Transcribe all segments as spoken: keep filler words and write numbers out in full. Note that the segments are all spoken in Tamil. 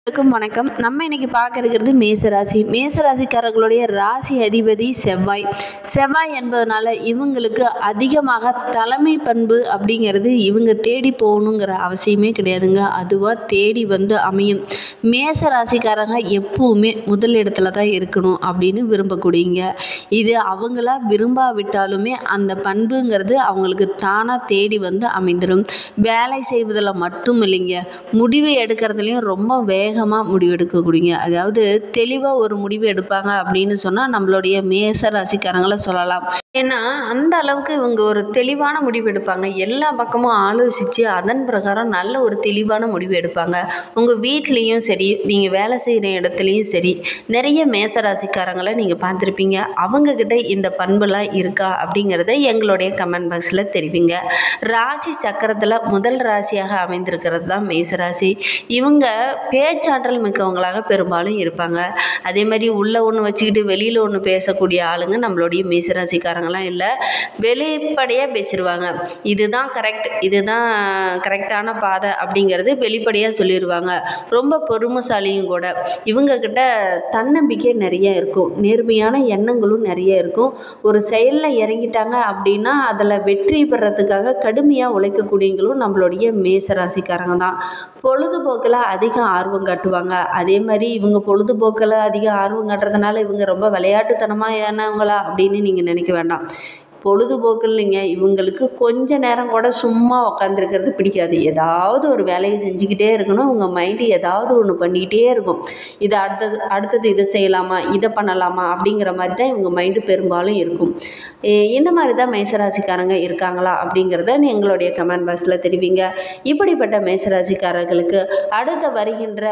வணக்கம் வணக்கம் நம்ம இன்னைக்கு பார்க்க இருக்கிறது மேசராசி. மேசராசிக்காரர்களுடைய ராசி அதிபதி செவ்வாய். செவ்வாய் என்பதனால இவங்களுக்கு அதிகமாக தலைமை பண்பு அப்படிங்கிறது இவங்க தேடி போகணுங்கிற அவசியமே கிடையாதுங்க. அதுவாக தேடி வந்து அமையும். மேசராசிக்காரங்க எப்பவுமே முதல் இடத்துல தான் இருக்கணும் அப்படின்னு விரும்பக்கூடியங்க. இது அவங்களா விரும்பாவிட்டாலுமே அந்த பண்புங்கிறது அவங்களுக்கு தானாக தேடி வந்து அமைந்துடும். வேலை செய்வதில் மட்டும் இல்லைங்க, முடிவு எடுக்கிறதுலையும் ரொம்ப வேக வேகமாக முடிவெடுக்கக்கூடியங்க. அதாவது தெளிவாக ஒரு முடிவு எடுப்பாங்க அப்படின்னு சொன்னால் நம்மளுடைய மேச ராசிக்காரங்களை சொல்லலாம். ஏன்னா அந்த அளவுக்கு இவங்க ஒரு தெளிவான முடிவு எடுப்பாங்க. எல்லா பக்கமும் ஆலோசித்து அதன் பிரகாரம் நல்ல ஒரு தெளிவான முடிவு எடுப்பாங்க. உங்கள் வீட்லேயும் சரி, நீங்கள் வேலை செய்கிற இடத்துலையும் சரி, நிறைய மேச ராசிக்காரங்களை நீங்கள் பார்த்துருப்பீங்க. அவங்கக்கிட்ட இந்த பண்புலாம் இருக்கா அப்படிங்கிறத எங்களுடைய கமெண்ட் பாக்ஸில் தெரிவிங்க. ராசி சக்கரத்தில் முதல் ராசியாக அமைந்திருக்கிறது தான் மேசராசி. இவங்க பேச்சாற்றல் மிக்கவங்களாக பெரும்பாலும் இருப்பாங்க. அதே மாதிரி உள்ள ஒன்று வச்சுக்கிட்டு வெளியில் ஒன்று பேசக்கூடிய ஆளுங்க நம்மளுடைய மேசராசிக்காரங்களாம் இல்லை. வெளிப்படையாக பேசிடுவாங்க. இதுதான் கரெக்ட், இதுதான் கரெக்டான பாதை அப்படிங்கிறது வெளிப்படையாக சொல்லிடுவாங்க. ரொம்ப பொறுமைசாலியும் கூட. இவங்கக்கிட்ட தன்னம்பிக்கை நிறைய இருக்கும். நேர்மையான எண்ணங்களும் நிறைய இருக்கும். ஒரு செயலில் இறங்கிட்டாங்க அப்படின்னா அதில் வெற்றி பெறத்துக்காக கடுமையாக உழைக்கக்கூடியவங்களும் நம்மளுடைய மேசராசிக்காரங்க தான். பொழுதுபோக்கில் அதிக ஆர்வம் காட்டுவாங்க. அதே மாதிரி இவங்க பொழுதுபோக்கில் அதிக ஆர்வம் காட்டுறதுனால இவங்க ரொம்ப விளையாட்டுத்தனமாக ஏனவங்களா அப்படின்னு நீங்கள் நினைக்க வேண்டாம். பொழுதுபோக்கு இல்லைங்க, இவங்களுக்கு கொஞ்ச நேரம் கூட சும்மா உக்காந்துருக்கிறது பிடிக்காது. ஏதாவது ஒரு வேலையை செஞ்சுக்கிட்டே இருக்கணும். உங்கள் மைண்டு ஏதாவது ஒன்று பண்ணிக்கிட்டே இருக்கும். இதை அடுத்தது அடுத்தது இதை செய்யலாமா, இதை பண்ணலாமா அப்படிங்கிற மாதிரி தான் இவங்க மைண்டு பெரும்பாலும் இருக்கும். இந்த மாதிரி தான் மேசராசிக்காரங்க இருக்காங்களா அப்படிங்கிறத எங்களுடைய கமெண்ட் பாக்ஸில் தெரிவிங்க. இப்படிப்பட்ட மேசராசிக்காரர்களுக்கு அடுத்த வருகின்ற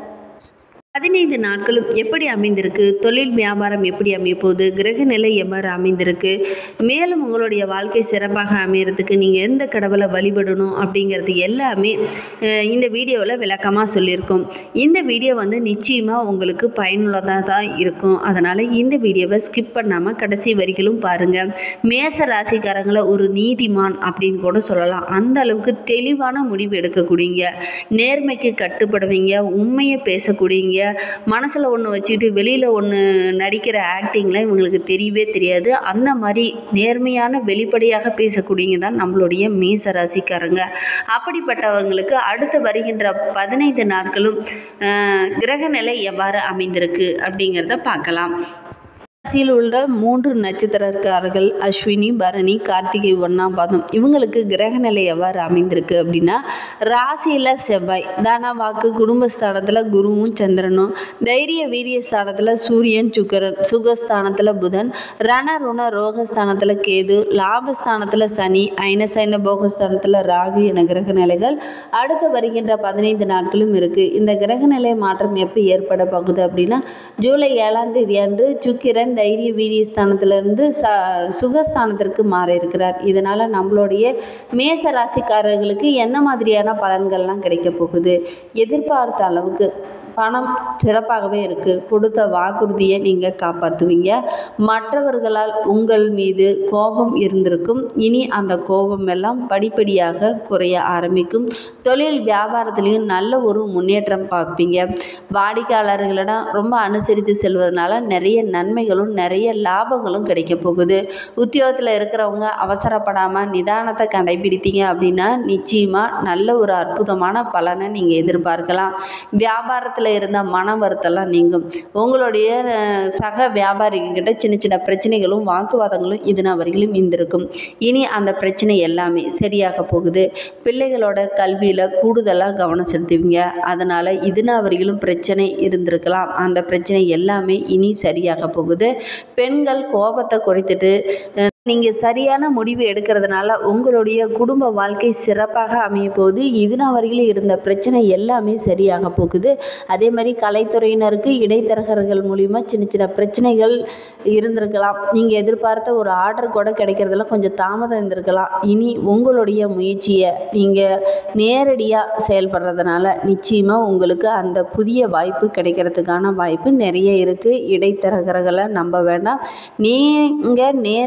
பதினைந்து நாட்களும் எப்படி அமைந்திருக்கு, தொழில் வியாபாரம் எப்படி அமைய போகுது, கிரக நிலை எவ்வாறு அமைந்திருக்கு, மேலும் உங்களுடைய வாழ்க்கை சிறப்பாக அமையறதுக்கு நீங்கள் எந்த கடவுளை வழிபடணும் அப்படிங்கிறது எல்லாமே இந்த வீடியோவில் விளக்கமாக சொல்லியிருக்கோம். இந்த வீடியோ வந்து நிச்சயமாக உங்களுக்கு பயனுள்ளதாக தான் இருக்கும். அதனால் இந்த வீடியோவை ஸ்கிப் பண்ணாமல் கடைசி வரைக்கும் பாருங்கள். மேச ராசிக்காரங்களை ஒரு நீதிமான் அப்படின்னு கூட சொல்லலாம். அந்த அளவுக்கு தெளிவான முடிவு எடுக்கக்கூடியங்க, நேர்மைக்கு கட்டுப்படுவீங்க, உண்மையை பேசக்கூடியங்க, மனசில் ஒன்று வச்சுக்கிட்டு வெளியில் ஒன்று நடிக்கிற ஆக்டிங்லாம் இவங்களுக்கு தெரியவே தெரியாது. அந்த மாதிரி நேர்மையான வெளிப்படையாக பேசக்கூடியங்க தான் நம்மளுடைய மேச ராசிக்காரங்க. அப்படிப்பட்டவங்களுக்கு அடுத்து வருகின்ற பதினைந்து நாட்களும் கிரக நிலை எவ்வாறு அமைந்திருக்கு அப்படிங்கிறத பார்க்கலாம். ராசியில் உள்ள மூன்று நட்சத்திரக்காரர்கள் அஸ்வினி, பரணி, கார்த்திகை ஒன்றாம் பாதம். இவங்களுக்கு கிரக நிலை எவ்வாறு அமைந்திருக்கு அப்படின்னா, ராசியில் செவ்வாய், தான வாக்கு குடும்பஸ்தானத்தில் குருவும் சந்திரனும், தைரிய வீரிய ஸ்தானத்தில் சூரியன் சுக்கரன், சுகஸ்தானத்தில் புதன், ரண ருண ரோகஸ்தானத்தில் கேது, லாபஸ்தானத்தில் சனி, ஐனசைன போகஸ்தானத்தில் ராகு என கிரக நிலைகள் அடுத்து வருகின்ற பதினைந்து நாட்களும் இருக்குது. இந்த கிரக நிலை மாற்றம் எப்போ ஏற்பட போகுது அப்படின்னா, ஜூலை ஏழாம் தேதி அன்று சுக்கிரன் தைரிய வீரிய ஸ்தானத்திலிருந்து ச சுகஸ்தானத்திற்கு மாற இருக்கிறார். இதனால் நம்மளுடைய மேச ராசிக்காரர்களுக்கு என்ன மாதிரியான பலன்கள்லாம் கிடைக்க போகுது, எதிர்பார்த்த அளவுக்கு பணம் சிறப்பாகவே இருக்குது. கொடுத்த வாக்குறுதியை நீங்கள் காப்பாற்றுவீங்க. மற்றவர்களால் உங்கள் மீது கோபம் இருந்திருக்கும். இனி அந்த கோபம் எல்லாம் படிப்படியாக குறைய ஆரம்பிக்கும். தொழில் வியாபாரத்திலையும் நல்ல ஒரு முன்னேற்றம் பார்ப்பீங்க. வாடிக்கையாளர்களிடம் ரொம்ப அனுசரித்து செல்வதனால நிறைய நன்மைகளும் நிறைய லாபங்களும் கிடைக்க போகுது. உத்தியோகத்தில் இருக்கிறவங்க அவசரப்படாமல் நிதானத்தை கடைபிடித்தீங்க அப்படின்னா நிச்சயமாக நல்ல ஒரு அற்புதமான பலனை நீங்கள் எதிர்பார்க்கலாம். வியாபாரத்தில் இருந்த மன வருத்தெல்லாம் நீங்கும். உங்களுடைய சக வியாபாரிகிட்ட சின்ன சின்ன பிரச்சனைகளும் வாக்குவாதங்களும் இதுனா வரையிலும் இருந்திருக்கும். இனி அந்த பிரச்சனை எல்லாமே சரியாக போகுது. பிள்ளைகளோட கல்வியில் கூடுதலாக கவனம் செலுத்துவீங்க. அதனால் இதுனா வரையிலும் பிரச்சனை இருந்திருக்கலாம். அந்த பிரச்சனை எல்லாமே இனி சரியாக போகுது. பெண்கள் கோபத்தை குறைத்துட்டு நீங்கள் சரியான முடிவு எடுக்கிறதுனால உங்களுடைய குடும்ப வாழ்க்கை சிறப்பாக அமைய போகுது. இதுனா வரையிலும் இருந்த பிரச்சனை எல்லாமே சரியாக போகுது. அதே மாதிரி கலைத்துறையினருக்கு இடைத்தரகர்கள் மூலிமா சின்ன சின்ன பிரச்சனைகள் இருந்திருக்கலாம். நீங்கள் எதிர்பார்த்த ஒரு ஆர்டர் கூட கிடைக்கிறதுல கொஞ்சம் தாமதம் இருந்திருக்கலாம். இனி உங்களுடைய முயற்சியை நீங்கள் நேரடியாக செயல்படுறதுனால நிச்சயமாக உங்களுக்கு அந்த புதிய வாய்ப்பு கிடைக்கிறதுக்கான வாய்ப்பு நிறைய இருக்குது. இடைத்தரகர்களை நம்ப வேண்டாம். நீங்கள் நேரடியாக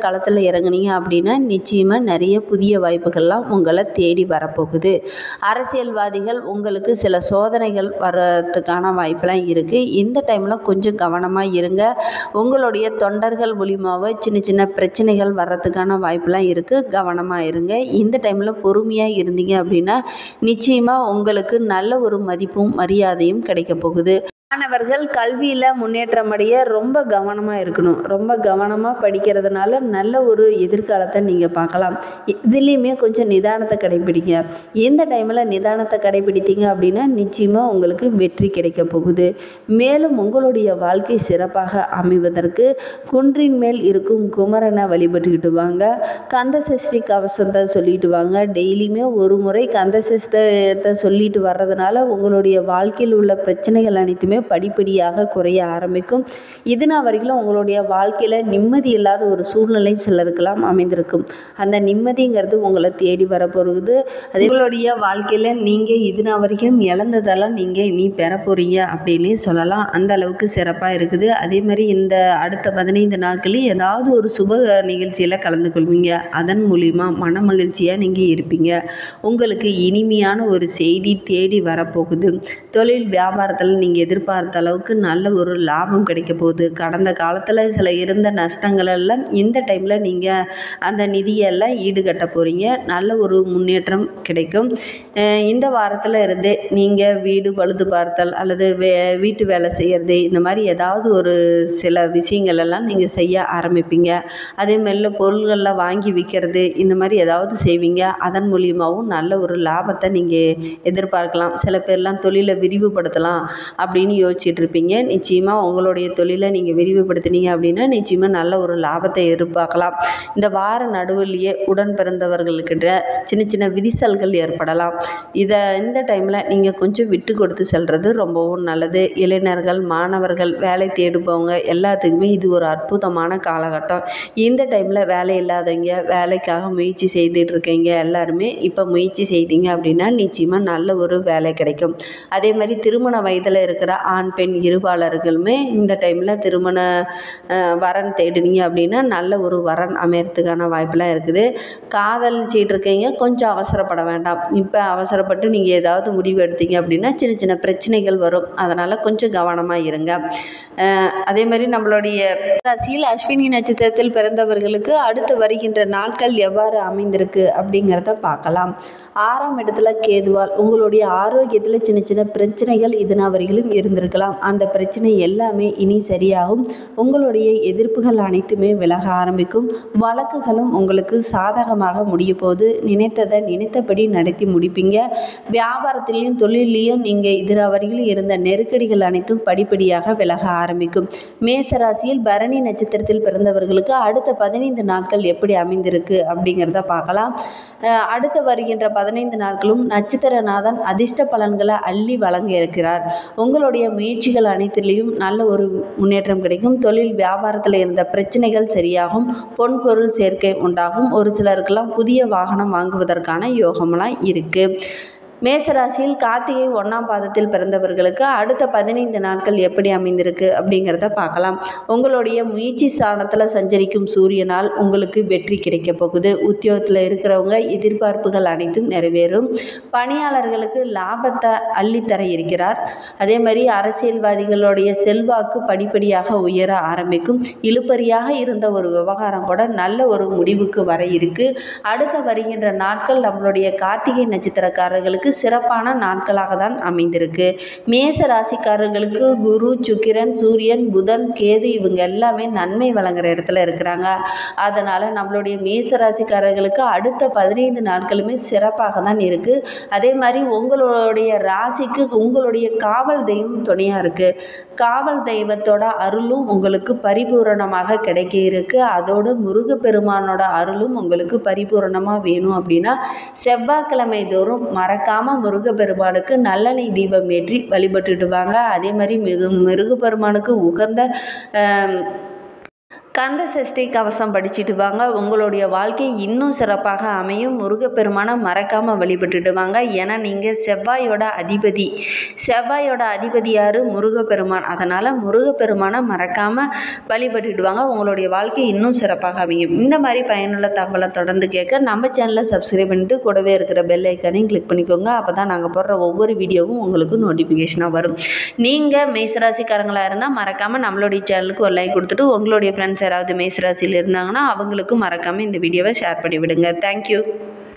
களத்தில் இறங்குனீங்க அப்படின்னா நிச்சயமாக நிறைய புதிய வாய்ப்புகள்லாம் உங்களை தேடி வரப்போகுது. அரசியல்வாதிகள் உங்களுக்கு சில சோதனைகள் வர்றதுக்கான வாய்ப்பெல்லாம் இருக்குது. இந்த டைமில் கொஞ்சம் கவனமாக இருங்க. உங்களுடைய தொண்டர்கள் மூலியமாகவே சின்ன சின்ன பிரச்சனைகள் வர்றதுக்கான வாய்ப்பெல்லாம் இருக்குது. கவனமாக இருங்க. இந்த டைமில் பொறுமையாக இருந்தீங்க அப்படின்னா நிச்சயமாக உங்களுக்கு நல்ல ஒரு மதிப்பும் மரியாதையும் கிடைக்க போகுது. மாணவர்கள் கல்வியில் முன்னேற்றம் அடைய ரொம்ப கவனமாக இருக்கணும். ரொம்ப கவனமாக படிக்கிறதுனால நல்ல ஒரு எதிர்காலத்தை நீங்கள் பார்க்கலாம். இதுலேயுமே கொஞ்சம் நிதானத்தை கடைப்பிடிங்க. எந்த டைமில் நிதானத்தை கடைப்பிடித்தீங்க அப்படின்னா நிச்சயமாக உங்களுக்கு வெற்றி கிடைக்க போகுது. மேலும் உங்களுடைய வாழ்க்கை சிறப்பாக அமைவதற்கு குன்றின் மேல் இருக்கும் குமரனை வழிபட்டுக்கிட்டு வாங்க. கந்த சஷ்டி கவசத்தை சொல்லிட்டு வாங்க. டெய்லியுமே ஒரு முறை கந்த சஷ்டத்தை சொல்லிட்டு வர்றதுனால உங்களுடைய வாழ்க்கையில் உள்ள பிரச்சனைகள் அனைத்துமே படிப்படியாக குறைய ஆரம்பிக்கும். இதுனா வரைக்கும் உங்களுடைய வாழ்க்கையில் நிம்மதி இல்லாத ஒரு சூழ்நிலை சிலருக்கெல்லாம் அமைந்திருக்கும். அந்த நிம்மதிங்கிறது உங்களை தேடி வரப்போகுது. அதே உங்களுடைய வாழ்க்கையில் நீங்கள் இதுனா வரைக்கும் இழந்ததெல்லாம் நீங்கள் இனி பெற போகிறீங்க அப்படின்னே சொல்லலாம். அந்த அளவுக்கு சிறப்பாக இருக்குது. அதே மாதிரி இந்த அடுத்த பதினைந்து நாட்களில் ஏதாவது ஒரு சுப நிகழ்ச்சியில் கலந்து கொள்வீங்க. அதன் மூலிமா மன மகிழ்ச்சியாக நீங்கள் இருப்பீங்க. உங்களுக்கு இனிமையான ஒரு செய்தி தேடி வரப்போகுது. தொழில் வியாபாரத்தில் நீங்கள் எதிர்பார்த்த அளவுக்கு நல்ல ஒரு லாபம் கிடைக்க போகுது. கடந்த காலத்தில் சில இருந்த நஷ்டங்கள் எல்லாம் இந்த டைமில் நீங்கள் அந்த நிதியெல்லாம் ஈடுகட்ட போகிறீங்க. நல்ல ஒரு முன்னேற்றம் கிடைக்கும். இந்த வாரத்தில் இருந்தே நீங்கள் வீடு பழுது பார்த்தல் அல்லது வே வீட்டு வேலை செய்கிறது இந்த மாதிரி ஏதாவது ஒரு சில விஷயங்கள் எல்லாம் நீங்கள் செய்ய ஆரம்பிப்பீங்க. அதே மாதிரில பொருள்களில் வாங்கி விற்கிறது இந்த மாதிரி ஏதாவது செய்வீங்க. அதன் மூலியமாகவும் நல்ல ஒரு லாபத்தை நீங்கள் எதிர்பார்க்கலாம். சில பேர்லாம் தொழிலை விரிவுபடுத்தலாம் அப்படின்னு யோசிச்சுட்டு இருப்பீங்க. நிச்சயமாக உங்களுடைய தொழிலை நீங்கள் விரிவுபடுத்தினீங்க அப்படின்னா நிச்சயமாக நல்ல ஒரு லாபத்தை எதிர்பார்க்கலாம். இந்த வார நடுவிலேயே உடன் பிறந்தவர்களுக்கிட்ட சின்ன சின்ன விரிசல்கள் ஏற்படலாம். இதை இந்த டைமில் நீங்கள் கொஞ்சம் விட்டு கொடுத்து செல்வது ரொம்பவும் நல்லது. இளைஞர்கள், மாணவர்கள், வேலை தேடுபவங்க எல்லாத்துக்குமே இது ஒரு அற்புதமான காலகட்டம். இந்த டைமில் வேலை இல்லாதவங்க, வேலைக்காக முயற்சி செய்துட்டு இருக்கீங்க எல்லாருமே இப்போ முயற்சி செய்தீங்க அப்படின்னா நிச்சயமாக நல்ல ஒரு வேலை கிடைக்கும். அதே மாதிரி திருமண வயதில் இருக்கிற ஆண் பெண் இருபாலர்களுமே இந்த டைமில் திருமண வரன் தேடுனீங்க அப்படின்னா நல்ல ஒரு வரன் அமையறதுக்கான வாய்ப்பெலாம் இருக்குது. காதலிச்சிட்டு இருக்கீங்க, கொஞ்சம் அவசரப்பட வேண்டாம். இப்போ அவசரப்பட்டு நீங்கள் ஏதாவது முடிவு எடுத்தீங்க அப்படின்னா சின்ன சின்ன பிரச்சனைகள் வரும். அதனால் கொஞ்சம் கவனமாக இருங்க. அதே மாதிரி நம்மளுடைய ராசியில் அஸ்வினி நட்சத்திரத்தில் பிறந்தவர்களுக்கு அடுத்து வருகின்ற நாட்கள் எவ்வாறு அமைந்திருக்கு அப்படிங்கிறத பார்க்கலாம். ஆறாம் இடத்துல கேதுவால் உங்களுடைய ஆரோக்கியத்தில் சின்ன சின்ன பிரச்சனைகள் இதனா வரையிலும் இருந்திருக்கலாம். அந்த பிரச்சனை எல்லாமே இனி சரியாகும். உங்களுடைய எதிர்ப்புகள் அனைத்துமே விலக ஆரம்பிக்கும். வழக்குகளும் உங்களுக்கு சாதகமாக முடிய போது நினைத்ததை நினைத்தபடி நடத்தி முடிப்பீங்க. வியாபாரத்திலையும் தொழிலையும் நீங்கள் இதனா வரையிலும் இருந்த நெருக்கடிகள் அனைத்தும் படிப்படியாக விலக ஆரம்பிக்கும். மேசராசியில் பரணி நட்சத்திரத்தில் பிறந்தவர்களுக்கு அடுத்த பதினைந்து நாட்கள் எப்படி அமைந்திருக்கு அப்படிங்கிறத பார்க்கலாம். அடுத்து வருகின்ற பதினைந்து நாட்களும் நட்சத்திரநாதன் அதிர்ஷ்ட பலன்களை அள்ளி வழங்க இருக்கிறார். உங்களுடைய முயற்சிகள் அனைத்திலையும் நல்ல ஒரு முன்னேற்றம் கிடைக்கும். தொழில் வியாபாரத்தில் இருந்த பிரச்சனைகள் சரியாகும். பொன் பொருள் சேர்க்கை உண்டாகும். ஒரு சிலருக்கெல்லாம் புதிய வாகனம் வாங்குவதற்கான யோகமெல்லாம் இருக்குது. மேசராசியில் கார்த்திகை ஒன்றாம் பாதத்தில் பிறந்தவர்களுக்கு அடுத்த பதினைந்து நாட்கள் எப்படி அமைந்திருக்கு அப்படிங்கிறத பார்க்கலாம். உங்களுடைய முயற்சி ஸ்தானத்தில் சஞ்சரிக்கும் சூரியனால் உங்களுக்கு வெற்றி கிடைக்க போகுது. உத்தியோகத்தில் இருக்கிறவங்க எதிர்பார்ப்புகள் அனைத்தும் நிறைவேறும். பணியாளர்களுக்கு லாபத்தை அள்ளித்தர இருக்கிறார். அதே மாதிரி அரசியல்வாதிகளுடைய செல்வாக்கு படிப்படியாக உயர ஆரம்பிக்கும். இழுபறியாக இருந்த ஒரு விவகாரம் கூட நல்ல ஒரு முடிவுக்கு வர இருக்கு. அடுத்த வருகின்ற நாட்கள் நம்மளுடைய கார்த்திகை நட்சத்திரக்காரர்களுக்கு சிறப்பான நாட்களாக தான் அமைந்திருக்கு. மேச ராசிக்காரர்களுக்கு குரு, சுக்கிரன், சூரியன், புதன், கேது இவங்க எல்லாமே நன்மை வழங்குற இடத்துல இருக்கிறாங்க. அதனால் நம்மளுடைய மேச ராசிக்காரர்களுக்கு அடுத்த பதினைந்து நாட்களுமே சிறப்பாக தான் இருக்குது. அதே மாதிரி உங்களுடைய ராசிக்கு உங்களுடைய காவல் தெய்வம் துணையாக இருக்குது. காவல் தெய்வத்தோட அருளும் உங்களுக்கு பரிபூரணமாக கிடைக்க இருக்குது. அதோடு முருகப்பெருமானோட அருளும் உங்களுக்கு பரிபூரணமாக வேணும் அப்படின்னா செவ்வாய்க்கிழமை தோறும் மறக்காமல் முருகப்பெருமானுக்கு நல்லெண்ணெய் தீபம் ஏற்றி வழிபட்டுடுவாங்க. அதே மாதிரி மிகு முருகப்பெருமானுக்கு உகந்த கந்த சஷ்டி கவசம் படிச்சுட்டு வாங்க. உங்களுடைய வாழ்க்கை இன்னும் சிறப்பாக அமையும். முருகப்பெருமானை மறக்காமல் வழிபட்டுட்டு வாங்க. ஏன்னா நீங்கள் செவ்வாயோட அதிபதி. செவ்வாயோட அதிபதி யார்? முருகப்பெருமான். அதனால் முருகப்பெருமானை மறக்காமல் வழிபட்டுட்டு வாங்க. உங்களுடைய வாழ்க்கை இன்னும் சிறப்பாக அமையும். இந்த மாதிரி பயனுள்ள தகவலை தொடர்ந்து கேட்க நம்ம சேனலை சப்ஸ்கிரைப் பண்ணிட்டு கூடவே இருக்கிற பெல் ஐக்கானையும் கிளிக் பண்ணிக்கோங்க. அப்போ தான் நாங்கள் போடுற ஒவ்வொரு வீடியோவும் உங்களுக்கு நோட்டிஃபிகேஷனாக வரும். நீங்கள் மேசராசிக்காரங்களாக இருந்தால் மறக்காமல் நம்மளுடைய சேனலுக்கு ஒரு லைக் கொடுத்துட்டு உங்களுடைய ஃப்ரெண்ட்ஸ் யாராவது மேசராசியில் இருந்தாங்கன்னா அவங்களுக்கும் மறக்காமல் இந்த வீடியோவை ஷேர் பண்ணி விடுங்க. தேங்க்யூ.